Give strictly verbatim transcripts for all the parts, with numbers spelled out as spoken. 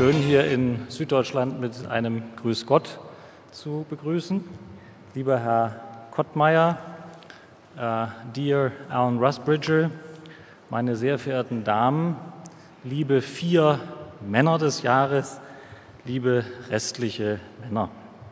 schön, hier in Süddeutschland mit einem Grüß Gott zu begrüßen. Lieber Herr Kottmeyer, uh, dear Alan Rusbridger, meine sehr verehrten Damen, liebe vier Männer des Jahres, liebe restliche Männer.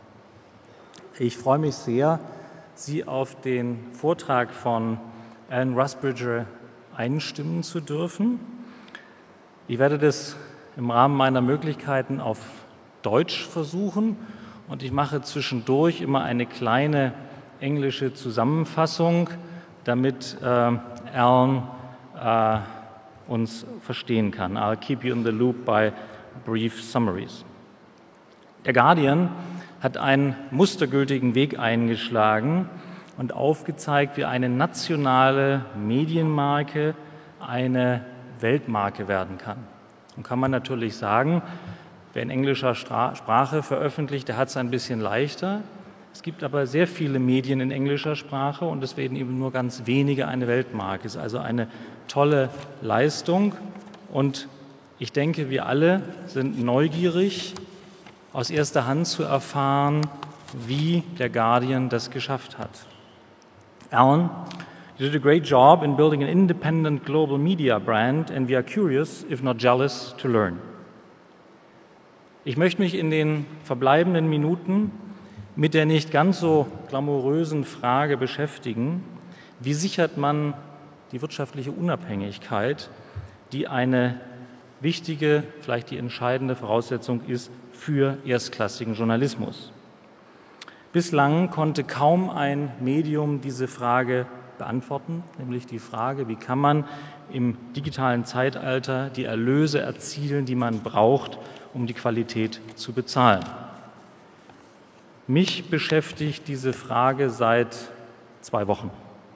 Ich freue mich sehr, Sie auf den Vortrag von Alan Rusbridger einstimmen zu dürfen. Ich werde das im Rahmen meiner Möglichkeiten auf Deutsch versuchen und ich mache zwischendurch immer eine kleine englische Zusammenfassung, damit äh, Alan äh, uns verstehen kann. I'll keep you in the loop by brief summaries. Der Guardian hat einen mustergültigen Weg eingeschlagen und aufgezeigt, wie eine nationale Medienmarke eine Weltmarke werden kann. Und kann man natürlich sagen, wer in englischer Sprache veröffentlicht, der hat es ein bisschen leichter. Es gibt aber sehr viele Medien in englischer Sprache und es werden eben nur ganz wenige eine Weltmarke. Es ist also eine tolle Leistung und ich denke, wir alle sind neugierig, aus erster Hand zu erfahren, wie der Guardian das geschafft hat. Alan, you did a great job in building an independent global media brand and we are curious, if not jealous, to learn. Ich möchte mich in den verbleibenden Minuten mit der nicht ganz so glamourösen Frage beschäftigen, wie sichert man die wirtschaftliche Unabhängigkeit, die eine wichtige, vielleicht die entscheidende Voraussetzung ist für erstklassigen Journalismus. Bislang konnte kaum ein Medium diese Frage beantworten, nämlich die Frage, wie kann man im digitalen Zeitalter die Erlöse erzielen, die man braucht, um die Qualität zu bezahlen. Mich beschäftigt diese Frage seit zwei Wochen.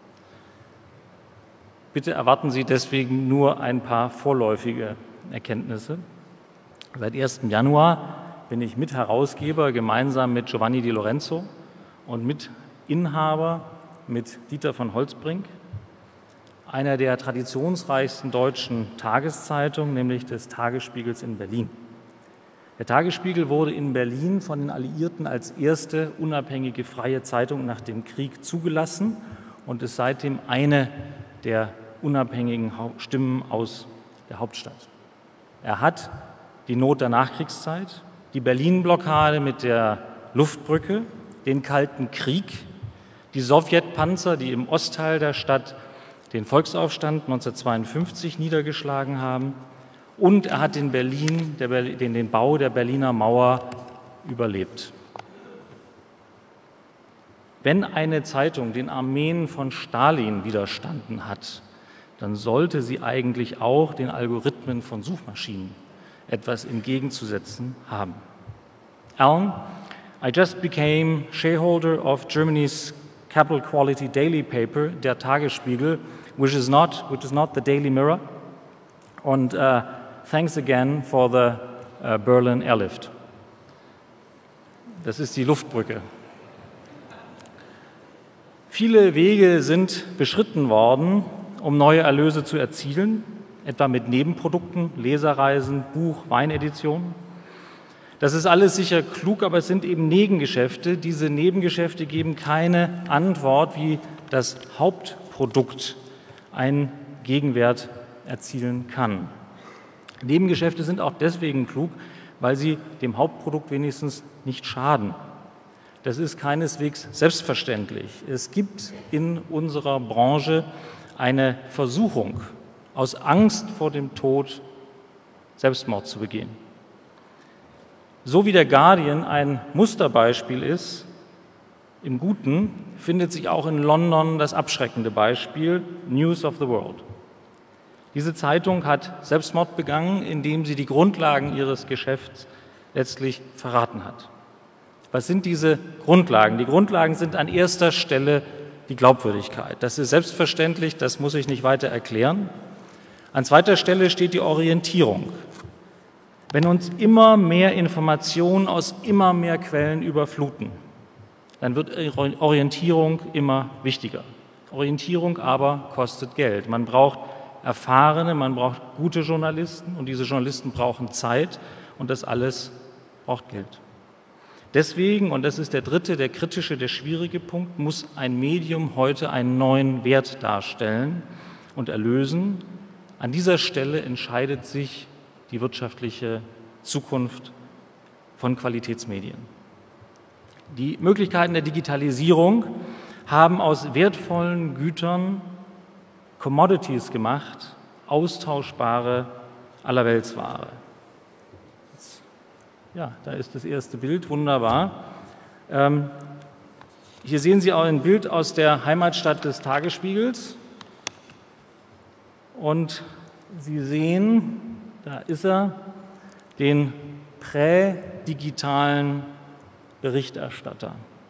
Bitte erwarten Sie deswegen nur ein paar vorläufige Erkenntnisse. Seit ersten Januar bin ich Mitherausgeber gemeinsam mit Giovanni Di Lorenzo und Mitinhaber mit Dieter von Holtzbrinck, einer der traditionsreichsten deutschen Tageszeitungen, nämlich des Tagesspiegels in Berlin. Der Tagesspiegel wurde in Berlin von den Alliierten als erste unabhängige freie Zeitung nach dem Krieg zugelassen und ist seitdem eine der unabhängigen Stimmen aus der Hauptstadt. Er hat die Not der Nachkriegszeit, die Berlin-Blockade mit der Luftbrücke, den Kalten Krieg, die Sowjetpanzer, die im Ostteil der Stadt den Volksaufstand neunzehnhundertzweiundfünfzig niedergeschlagen haben, und er hat den, Berlin, der, den, den Bau der Berliner Mauer überlebt. Wenn eine Zeitung den Armeen von Stalin widerstanden hat, dann sollte sie eigentlich auch den Algorithmen von Suchmaschinen etwas entgegenzusetzen haben. Alan, I just became shareholder of Germany's capital quality daily paper, Der Tagesspiegel, which is not, which is not the Daily Mirror. And uh, thanks again for the uh, Berlin Airlift. Das ist die Luftbrücke. Viele Wege sind beschritten worden, um neue Erlöse zu erzielen, etwa mit Nebenprodukten, Leserreisen, Buch, Weineditionen. Das ist alles sicher klug, aber es sind eben Nebengeschäfte. Diese Nebengeschäfte geben keine Antwort, wie das Hauptprodukt einen Gegenwert erzielen kann. Nebengeschäfte sind auch deswegen klug, weil sie dem Hauptprodukt wenigstens nicht schaden. Das ist keineswegs selbstverständlich. Es gibt in unserer Branche eine Versuchung, aus Angst vor dem Tod Selbstmord zu begehen. So wie der Guardian ein Musterbeispiel ist, im Guten, findet sich auch in London das abschreckende Beispiel News of the World. Diese Zeitung hat Selbstmord begangen, indem sie die Grundlagen ihres Geschäfts letztlich verraten hat. Was sind diese Grundlagen? Die Grundlagen sind an erster Stelle die Glaubwürdigkeit. Das ist selbstverständlich, das muss ich nicht weiter erklären. An zweiter Stelle steht die Orientierung. Wenn uns immer mehr Informationen aus immer mehr Quellen überfluten, dann wird Orientierung immer wichtiger. Orientierung aber kostet Geld. Man braucht erfahrene, man braucht gute Journalisten und diese Journalisten brauchen Zeit und das alles braucht Geld. Deswegen, und das ist der dritte, der kritische, der schwierige Punkt, muss ein Medium heute einen neuen Wert darstellen und erlösen. An dieser Stelle entscheidet sich die wirtschaftliche Zukunft von Qualitätsmedien. Die Möglichkeiten der Digitalisierung haben aus wertvollen Gütern Commodities gemacht, austauschbare Allerweltsware. Ja, da ist das erste Bild, wunderbar. Ähm, hier sehen Sie auch ein Bild aus der Heimatstadt des Tagesspiegels. Und Sie sehen, da ist er, den prädigitalen Berichterstatter.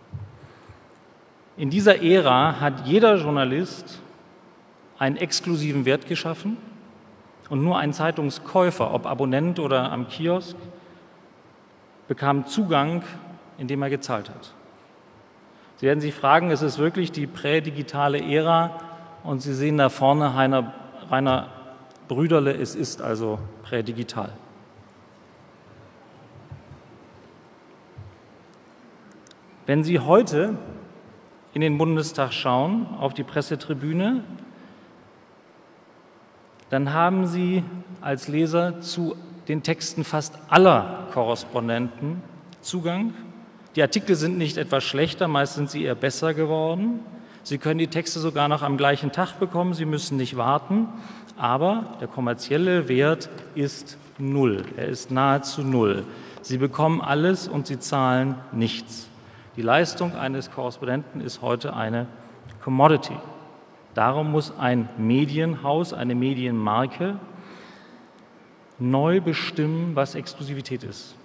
In dieser Ära hat jeder Journalist einen exklusiven Wert geschaffen und nur ein Zeitungskäufer, ob Abonnent oder am Kiosk, bekam Zugang, indem er gezahlt hat. Sie werden sich fragen, ist es wirklich die prädigitale Ära? Und Sie sehen da vorne Rainer, Rainer Brüderle, es ist also prädigital. Wenn Sie heute in den Bundestag schauen, auf die Pressetribüne, dann haben Sie als Leser zu den Texten fast aller Korrespondenten Zugang. Die Artikel sind nicht etwas schlechter, meist sind sie eher besser geworden. Sie können die Texte sogar noch am gleichen Tag bekommen, Sie müssen nicht warten. Aber der kommerzielle Wert ist null, er ist nahezu null. Sie bekommen alles und Sie zahlen nichts. Die Leistung eines Korrespondenten ist heute eine Commodity. Darum muss ein Medienhaus, eine Medienmarke neu bestimmen, was Exklusivität ist.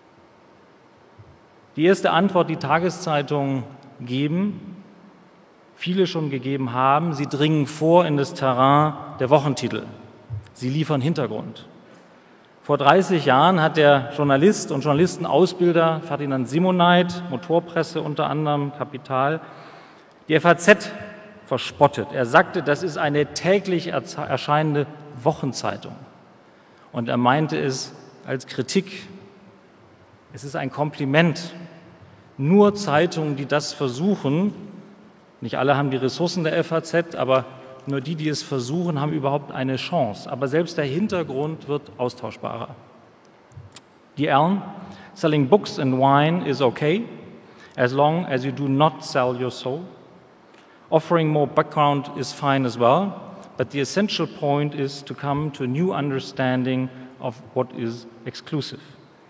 Die erste Antwort, die Tageszeitungen geben, viele schon gegeben haben, sie dringen vor in das Terrain der Wochentitel. Sie liefern Hintergrund. Vor dreißig Jahren hat der Journalist und Journalistenausbilder Ferdinand Simoneit, Motorpresse unter anderem, Kapital, die F A Z verspottet. Er sagte, das ist eine täglich erscheinende Wochenzeitung. Und er meinte es als Kritik. Es ist ein Kompliment. Nur Zeitungen, die das versuchen, nicht alle haben die Ressourcen der F A Z, aber nur die, die es versuchen, haben überhaupt eine Chance. Aber selbst der Hintergrund wird austauschbarer. Die Elm, selling books and wine is okay, as long as you do not sell your soul. Offering more background is fine as well. But the essential point is to come to a new understanding of what is exclusive.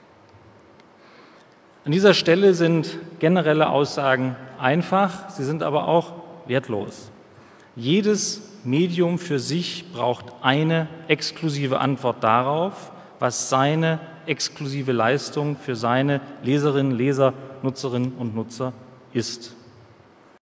An dieser Stelle sind generelle Aussagen einfach, sie sind aber auch wertlos. Jedes Medium für sich braucht eine exklusive Antwort darauf, was seine exklusive Leistung für seine Leserinnen, Leser, Nutzerinnen und Nutzer ist.